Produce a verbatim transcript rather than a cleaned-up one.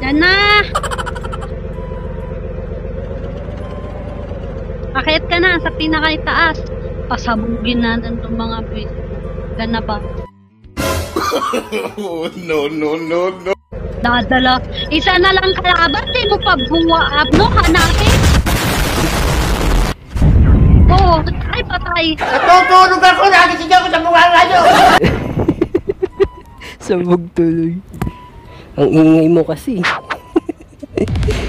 Yan na! Akit ka na sa pinakaitaas. Pasabugin natin itong mga bis. Yan na ba? Oh, no, no, no, no. Dadala. Isa na lang kalaban. Di mo pa buwaab, no? Hanapin. Oo. Ay, patay. Natutulog ako. Nakikita ko sa mga radyo. Sabog tuloy. Ang ingay mo kasi.